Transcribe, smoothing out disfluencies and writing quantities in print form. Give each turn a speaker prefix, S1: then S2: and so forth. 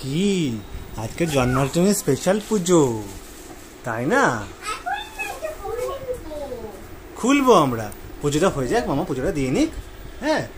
S1: কি আজকে জন্মাষ্টমী স্পেশাল পুজো, তাই না? খুলবো আমরা, পুজোটা হয়ে যাক, মামা পুজোটা দিয়ে নিক। হ্যাঁ,